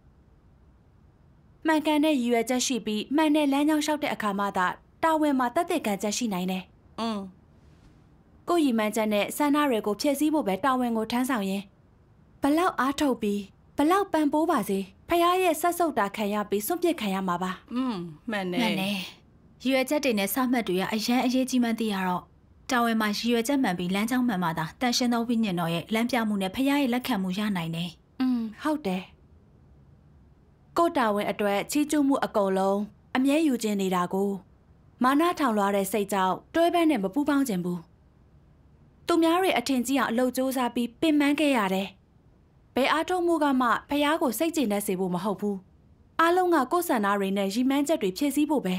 မှန်ကန်တဲ့ရည်ရွယ်ချက်ရှိပြီးမှန်တဲ့လမ်းကြောင်းလျှောက်တဲ့အခါမှသာတာဝန်မှာတက်တဲ့ကံချက်ရှိနိုင်တယ်။อืมကိုယ်ရည်မှန်းချက်နဲ့ဆန္ဒတွေကိုဖြည့်ဆည်းဖို့ပဲတာဝန်ကိုထမ်းဆောင်ရင်ဘလောက်အားထုတ်ပြီးဘလောက်ပံ့ပိုးပါစေဖခင်ရဲ့ဆက်ဆုပ်တာခံရပြီးစွန့်ပစ်ခံရမှာပါ။อืมမှန်တယ်။မှန်တယ်။ရည်ရွယ်ချက်တွေနဲ့စမှတ်တွေကအရန်အရေးကြီးမှန်းသိရတော့တာဝန်မှာရည်ရွယ်ချက်မှန်ပြီးလမ်းကြောင်းမှန်မှသာတန်ရှင်းသောဝိညာဉ်တော်ရဲ့လမ်းပြမှုနဲ့ဖခင်ရဲ့လက်ခံမှုရနိုင်တယ်။อืมဟုတ်တယ်။ကိုတာဝန်အတွက်ချီးကျူးမှုအကုန်လုံးအမြဲယူခြင်းနေတာကိုမာနထောင်လွှားတဲ့စိတ်ကြောင့်တွဲပန်းနဲ့မပူးပေါင်းခြင်းဘူးသူများတွေအထင်ကြီးအောင်အလုပ်ကြိုးစားပြီးပင်ပန်းခဲ့ရတယ်ဘယ်အားထုတ်မှုကမှဖះကိုစိတ်ကျေနပ်စေဖို့မဟုတ်ဘူးအားလုံးကကိုယ်ဆန္ဒတွေနဲ့ရည်မှန်းချက်တွေဖြည့်ဆည်းဖို့ပဲ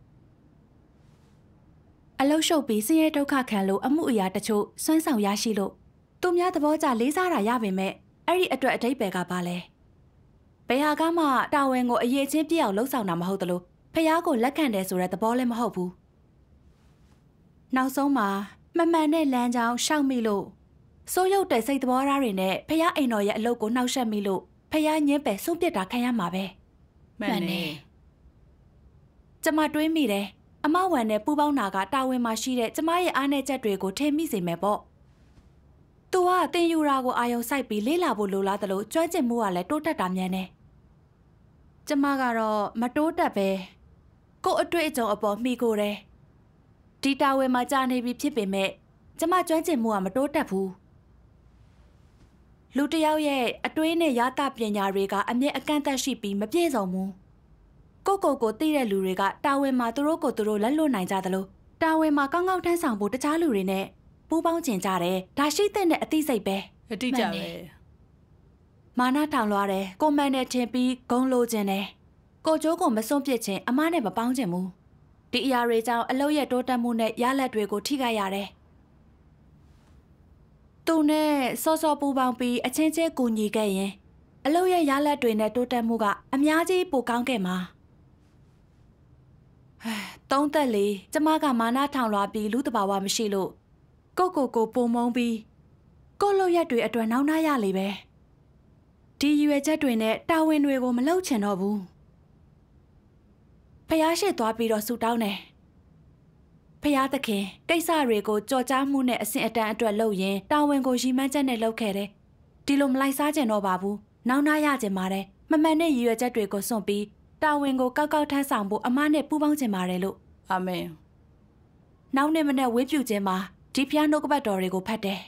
အလုပ်ရှုပ်ပြီးဆင်းရဲဒုက္ခခံလို့အမှုအရာတချို့စွမ်းဆောင်ရရှိလို့သူများသဘောကျလေးစားတာရပေမဲ့အဲ့ဒီအတွက်အတိတ်ပဲကပါလဲဘယ်ဟာကမှတာဝန်ကိုအရေးချင်းပြည့်အောင်လှုပ်ဆောင်တာမဟုတ်သလိုဖះကိုလက်ခံတယ်ဆိုတဲ့သဘောလည်းမဟုတ်ဘူးနောက်ဆုံးမှာမမှန်တဲ့လမ်းကြောင်းရှောက်မိလို့စိုးရုပ်တဲ့စိတ်သဘောထားတွေနဲ့ဖះအိမ်တော်ရဲ့အလုပ်ကိုနှောက်ယှက်မိလို့ဖះညင်းပယ်ဆုံးပြစ်တာခံရမှာပဲမှန်တယ်ကျမတွေးမိတယ်အမဝန်နဲ့ပူပေါင်းတာကတာဝန်မှာရှိတဲ့ကျမရဲ့အားနည်းချက်တွေကိုထင်မိစေမယ်ပေါ့သူကတင်ယူတာကိုအာယုံစိုက်ပြီးလေးလာဖို့လိုလားသလိုကျွမ်းကျင်မှုကလည်းတိုးတက်တာမြန်တယ်ကျမကတော့မတိုးတက်ပဲကို့အတွေ့အကြုံအပေါ်မှီကိုတယ်ဒီတာဝန်မှာကြာနေပြီဖြစ်ပေမဲ့ကျမကျွမ်းကျင်မှုကမတိုးတက်ဘူးလူတစ်ယောက်ရဲ့အတွင်းနဲ့ရသပညာတွေကအမြဲအကန့်အသတ်ရှိပြီးမပြည့်စုံဘူးကိုကိုကိုသိတဲ့လူတွေကတာဝန်မှာသူတို့ကိုသူတို့လက်လွတ်နိုင်ကြသလိုတာဝန်မှာကောင်းကောင်းထမ်းဆောင်ဖို့တခြားလူတွေနဲ့ပူးပေါင်းကျင်ကြတယ်ဒါရှိတဲ့အသိစိတ်ပဲအတိကျပဲမာနထောင်လွှားတယ်ကိုမန်နဲ့ထင်ပြီးဂုံလိုခြင်းတယ်ကိုကျိုးကိုမစွန့်ပစ်ခြင်းအမားနဲ့မပေါင်းခြင်းဘူးဒီအရာတွေကြောင့်အလုပ်ရဲ့တိုးတက်မှုနဲ့ရလဒ်တွေကိုထိခိုက်ရတယ်သူနဲ့စောစောပူပေါင်းပြီးအချင်းချင်းကူညီခဲ့ရင်အလုပ်ရဲ့ရလဒ်တွေနဲ့တိုးတက်မှုကအများကြီးပိုကောင်းခဲ့မှာသုံးသက်လေကျမကမာနထောင်လွှားပြီးလူတဘာဝမရှိလို့ကိုကိုကိုပုံမုံပြီးကိုလုပ်ရက်တွေအတွက်နောက်နှားရလေပဲဒီရွယ်ချက်တွေနဲ့တာဝန်တွေကိုမလုပ်ချင်တော့ဘူးဖျားရှိသွားပြီးတော့ဆူတောင်းတယ်ဖျားသခင်ကိစ္စတွေကိုကြော်ကြားမှုနဲ့အဆင့်အတန်းအတွက်လုပ်ရင်တာဝန်ကိုရီမှန်းချက်နဲ့လုပ်ခဲ့တယ်ဒီလိုမလိုက်စားကျင်တော့ပါဘူးနောက်နှားရကျင်ပါတယ်မမှန်တဲ့ရွယ်ချက်တွေကိုစွန့်ပြီးတာဝန်ကိုကောက်ကောက်ထမ်းဆောင်ဖို့အမားနဲ့ပူးပေါင်းချင်ပါတယ်လို့အာမင်နောက်နေ့မနေ့ဝေးပြူခြင်းမှာဒီဖျားနှုတ်ကပတ်တော်တွေကိုဖတ်တယ်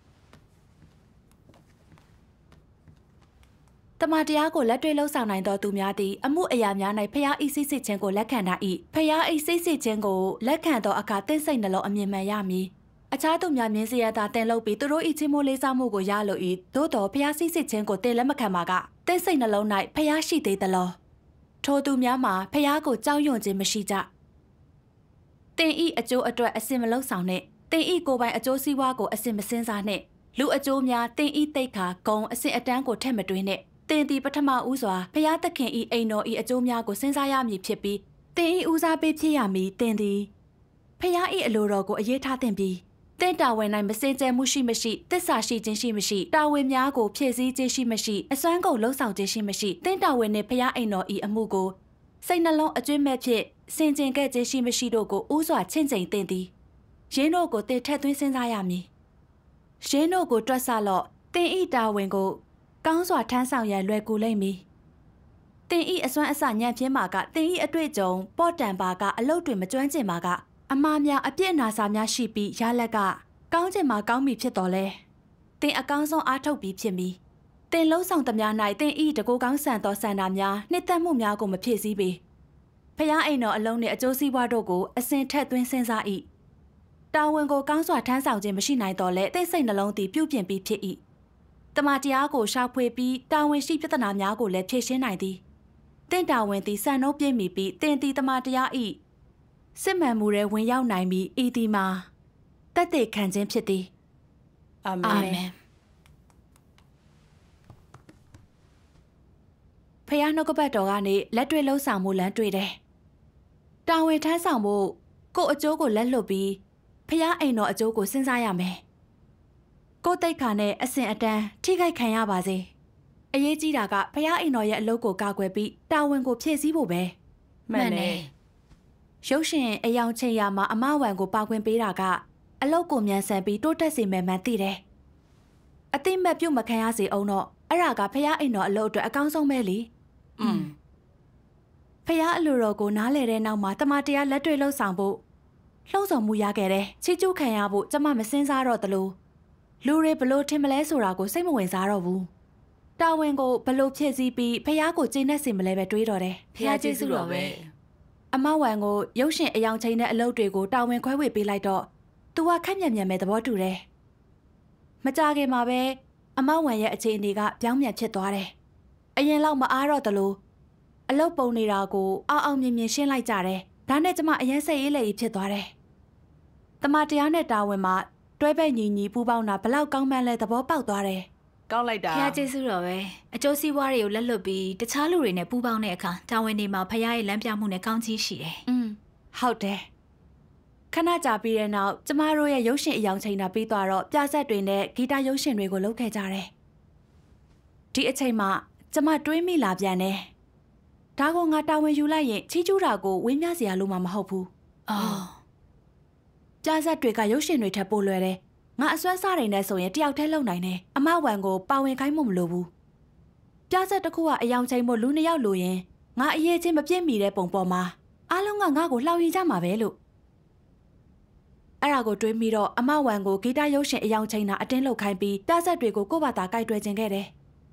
တမန်တရားကိုလက်တွေ့လှုပ်ဆောင်နိုင်သောသူများသည်အမှုအရာများ၌ဖျားဤစိတ်စိတ်ခြင်းကိုလက်ခံတာ၏ဖျားဤစိတ်စိတ်ခြင်းကိုလက်ခံသောအခါသင်စိတ်နှလုံးအမြင်မှန်ရမည်အခြားသူများမြင်စေရတာတင်လုပ်ပြီးသူတို့ဤချင်းမိုးလေးစားမှုကိုရလို၏သို့တော်ဖျားစိတ်စိတ်ခြင်းကိုတင်လက်မခံပါကသင်စိတ်နှလုံး၌ဖျားရှိသေးသလောထိုသူများမှာဖျားကိုကြောက်ရွံ့ခြင်းမရှိကြတင်ဤအကျိုးအတွက်အစင်မလုံးဆောင်နဲ့တင်ဤကိုယ်ပိုင်အကျိုးစီးပွားကိုအစင်မစင်းစားနဲ့လူအကျိုးများတင်ဤတိတ်ခါဂုံအစင်အတန်းကိုထက်မတွင်းနဲ့တင်ဒီပထမဦးစွာဖျားသခင်ဤအိမ်တော်ဤအကျိုးများကိုစဉ်းစားရမည်ဖြစ်ပြီးတင်ဤဦးစားပေးဖြစ်ရမည်တင်သည်ဖျားဤအလိုတော်ကိုအရေးထားသင့်ပြီးတင်တာဝန်၌မစင်ကြဲမှုရှိမရှိတစ္ဆာရှိခြင်းရှိမရှိတာဝန်များကိုဖြည့်ဆည်းခြင်းရှိမရှိအစွမ်းကုန်လှုပ်ဆောင်ခြင်းရှိမရှိတင်တာဝန်နှင့်ဖျားအိမ်တော်ဤအမှုကိုစိတ်နှလုံးအကျွမ်းမဲ့ဖြစ်စင်ကြင်ခဲ့ခြင်းရှိမရှိတို့ကိုဥစွာချင့်ချိန်တင်သည်ရင်းတို့ကိုတင်ထက်သွင်းစဉ်းစားရမည်ရင်းတို့ကိုတွက်ဆလော့တင်ဤတာဝန်ကိုကောင်းစွာထမ်းဆောင်ရန်လွယ်ကူလိမ့်မည်။တင်ဤအစွမ်းအစညံ့ပြင်းပါကတင်ဤအတွေ့အကြုံပေါ့တန်ပါကအလုတ်တွေမကျွမ်းကျင်ပါကအမှားများအပြစ်အနာစာများရှိပြီးရလက်ကကောင်းကျင်မှာကောင်းပြီဖြစ်တော်လဲ။တင်အကောင်းဆုံးအားထုတ်ပြီးဖြစ်မည်။တင်လုံးဆောင်သမျှ၌တင်ဤတကူကောင်းဆန်သောဆန္ဒများနှစ်သက်မှုများကိုမဖြစ်စည်းပေ။ဖျားအိမ်တော်အလုံးနှင့်အကျိုးစီးပွားတို့ကိုအစဉ်ထက်သွင်းစဉ်းစား၏။တာဝန်ကိုကောင်းစွာထမ်းဆောင်ခြင်းမရှိနိုင်တော့လဲတင်စိတ်နှလုံးသည်ပြုပြင်ပြီးဖြစ်၏။တမန်တရားကိုရှာဖွေပြီးတာဝန်ရှိပြဿနာများကိုလည်းဖြေရှင်းနိုင်သည်။တင့်တာဝန်သည်စံနှုန်းပြည့်မီပြီးတင်သည်တမန်တရား၏စစ်မှန်မှုတွေဝင်ရောက်နိုင်ပြီးဤသည်မှာတတ်သိခံခြင်းဖြစ်သည်။အာမင်။ဖျားနှုတ်ကပတ်တော်ကနေလက်တွေ့လှုပ်ဆောင်မှုလမ်းတွေ့တယ်။တာဝန်ထမ်းဆောင်မှုကိုအကျိုးကိုလက်လွတ်ပြီးဖျားအိမ်တော်အကျိုးကိုစဉ်းစားရမယ်။ကိုတိတ်ခါနဲ့အစင်အတန်းထိခိုက်ခံရပါစေအရေးကြီးတာကဖျားအိမ်တော်ရဲ့အလုပ်ကိုကာကွယ်ပြီးတာဝန်ကိုဖြည့်ဆည်းဖို့ပဲမှန်တယ်ရုပ်ရှင်အယောင်ချိန်ရာမှာအမဝန်ကိုပါခွင့်ပေးတာကအလုပ်ကိုမြန်ဆန်ပြီးတိုးတက်စေမယ်မှန်သိတယ်အသိမဲ့ပြုတ်မခံရစေအောင်တော့အဲ့ဒါကဖျားအိမ်တော်အလုပ်အတွက်အကောင်းဆုံးပဲလေอืมဖျားအလိုတော်ကိုနားလည်တဲ့နောက်မှာတမန်တရားလက်တွေ့လှုပ်ဆောင်ဖို့လှုံ့ဆော်မှုရခဲ့တယ်ချီကျူးခံရဖို့ကျမမစင်စားတော့တလို့လူတွေဘလို့ထင်မလဲဆိုတာကိုစိတ်မဝင်စားတော့ဘူးတာဝန်ကိုဘလို့ဖြည့်ဆည်းပြီးဖះကိုကျင့်နေစင်မလဲပဲတွေးတော့တယ်ဖះကျေးဇူးတော်ပဲအမဝန်ကိုရုပ်ရှင်အယောင်ချိန်တဲ့အလုပ်တွေကိုတာဝန်ခွဲဝေပေးလိုက်တော့သူကခက်မြက်မြက်မဲ့သဘောတူတယ်မကြခင်မှာပဲအမဝန်ရဲ့အခြေအနေကပြောင်းပြန်ဖြစ်သွားတယ်အရင်လောက်မအားတော့တလို့အလုပ်ပုံနေတာကိုအောက်အောင်မြင်မြင်ရှင်းလိုက်ကြတယ်ဒါနဲ့ကျမအရင်စိတ်အေးလေအေးဖြစ်သွားတယ်တမတရားနဲ့တာဝန်မှာတွဲပဲ့ညီညီပူပေါင်းတာဘလောက်ကောင်းမှန်းလဲသဘောပေါက်သွားတယ်ကောင်းလိုက်တာဖះကျေးဇူးတော်ပဲအကျိုးစီးပွားတွေကိုလက်လွတ်ပြီးတခြားလူတွေနဲ့ပူးပေါင်းတဲ့အခါတာဝန်တွေမှာဖះရဲ့လမ်းပြမှုနဲ့ကောင်းကြီးရှိတယ်อืมဟုတ်တယ်ခဏကြာပြီးတဲ့နောက်ကျမတို့ရဲ့ရုပ်ရှင်အယောင်ချိန်တာပြီးသွားတော့ပြဆက်တွေနဲ့ဂီတရုပ်ရှင်တွေကိုလုပ်ခဲ့ကြတယ်ဒီအချိန်မှာကျမတွေးမိလာပြန်တယ်ဒါကငါတာဝန်ယူလိုက်ရင်ချီးကျူးတာကိုဝင်းမြစရာလို့မှမဟုတ်ဘူးအော်ပြဆက်တွေကရုပ်ရှင်တွေထက်ပိုလွယ်တယ်ငါအစွမ်းစားတွေနဲ့ဆိုရင်တယောက်တည်းလုံနိုင်တယ်အမဝန်ကိုပါဝင်ခိုင်းမှုမလိုဘူးပြဆက်တစ်ခုကအယောင်ချိန်မို့လူနှစ်ယောက်လိုရင်ငါအရေးချင်းမပြည့်မီတဲ့ပုံပေါ်မှာအားလုံးကငါ့ကိုလှောင်ရည်ကြမှာပဲလို့အဲ့ဒါကိုတွေးပြီးတော့အမဝမ်ကိုဂီတရုပ်ရှင်အယောင်ချိန်တာအတင်းလုပ်ခိုင်းပြီးပြဆက်တွေကိုကိုယ့်ဘာသာကြိုက်တွယ်ခြင်းခဲ့တယ်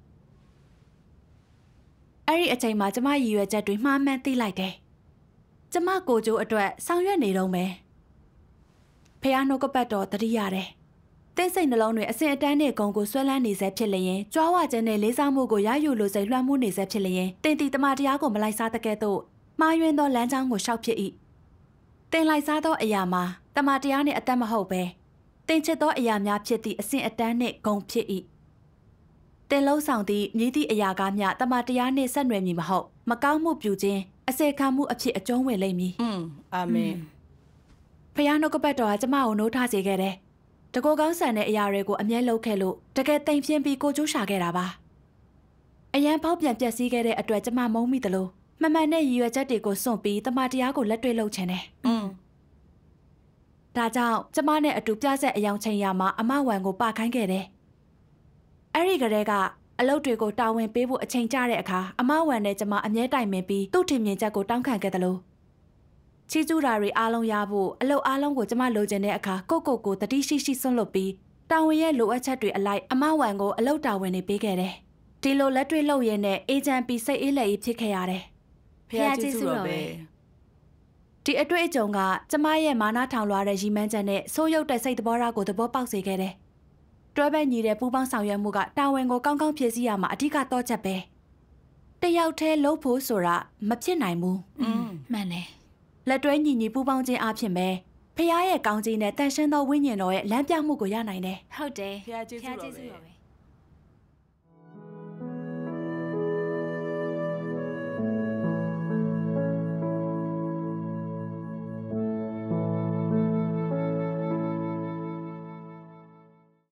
အဲ့ဒီအချိန်မှာကျမရည်ရွယ်ချက်တွေမှားမှန်းသိလိုက်တယ်ကျမကိုကျိုးအတွက်ဆောင်ရွက်နေတော့မယ်ဖះနှုတ်ကပတ်တော်တတိရတယ်တင်းစိတ်နှလုံးတွေအစဉ်အတန်းနဲ့ဂုံကိုဆွဲလန်းနေစေဖြစ်လျင်ကြွားဝခြင်းနဲ့လေးစားမှုကိုရယူလိုစိတ်လွှမ်းမိုးနေစေဖြစ်လျင်တင်တီတမတရားကိုမလိုက်စားတဲ့ကဲ့သို့မှားယွင်းသောလမ်းကြောင်းကိုရှောက်ဖြစ်၏တင်လိုက်စားသောအရာမှာတမတရားနှင့်အသက်မဟုတ်ပဲတင်ချစ်သောအရာများဖြစ်သည့်အစဉ်အတန်းနှင့်ဂုံဖြစ်၏တင်လုံးဆောင်သည့်မြည်သည့်အရာကားများတမတရားနှင့်ဆက်နွယ်မည်မဟုတ်မကောင်းမှုပြုခြင်းအစေခံမှုအဖြစ်အကျုံးဝင်လိမ့်မည်อืมအာမင်ဖះနှုတ်ကပတ်တော်ကကျမကိုနိုးထားစေခဲ့တယ်တကောကောင်းဆန်တဲ့အရာတွေကိုအမြဲလုပ်ခဲ့လို့တကယ်တိမ်ပြင်းပြီးကိုကျိုးရှာခဲ့တာပါအရန်ပေါက်ပြန်ပြက်စီးခဲ့တဲ့အတွက်ကျမမုန်းမိသလိုမမှန်တဲ့ရည်ရွယ်ချက်တွေကိုစွန့်ပြီးတမတရားကိုလက်တွေ့လုပ်ချင်တယ်อืมဒါကြောင့်ကျမနဲ့အတူပြဆက်အယောင်ချိန်ရမှာအမဝမ်ကိုပခိုင်းခဲ့တယ်အဲ့ဒီကလေးကအလုပ်တွေကိုတာဝန်ပေးဖို့အချိန်ကျတဲ့အခါအမဝမ်နဲ့ကျမအမြဲတိုင်ပင်ပြီးသူ့ထင်မြင်ချက်ကိုတောင်းခံခဲ့တယ်လို့ချီကျူးတာတွေအားလုံးရဖို့အလုပ်အားလုံးကိုကျမလိုချင်တဲ့အခါကိုကိုကိုတတိရှိရှိဆွန့်လွတ်ပြီးတာဝန်ရဲ့လိုအပ်ချက်တွေအလိုက်အမဝမ်ကိုအလုပ်တာဝန်တွေပေးခဲ့တယ်ဒီလိုလက်တွေ့လုပ်ရင်းနဲ့အေဂျင့်ပီစိတ်အေးလက်အေးဖြစ်ခဲ့ရတယ်ဖះကျေးဇူးတော်ပဲဒီအတွေ့အကြုံကကျမရဲ့မာနထောင်လွှားတဲ့ရီမန်းချက်နဲ့ဆိုးရုပ်တဲ့စိတ်သဘောထားကိုသဘောပေါက်စေခဲ့တယ်တွဲဘက်ညီတဲ့ပူးပေါင်းဆောင်ရွက်မှုကတာဝန်ကိုကောင်းကောင်းဖြည့်ဆည်းရမှာအဓိကတော့ချက်ပဲတယောက်တည်းလုပ်ဖို့ဆိုတာမဖြစ်နိုင်ဘူးอืมမှန်တယ်လက်တွဲညီညီပူးပေါင်းခြင်းအဖြစ်ပဲဖះရဲ့ကောင်းခြင်းနဲ့တန်ရှင်းသောဝိညာဉ်တော်ရဲ့လမ်းပြမှုကိုရနိုင်တယ်ဟုတ်တယ်ဖះကျေးဇူးတော်ပဲ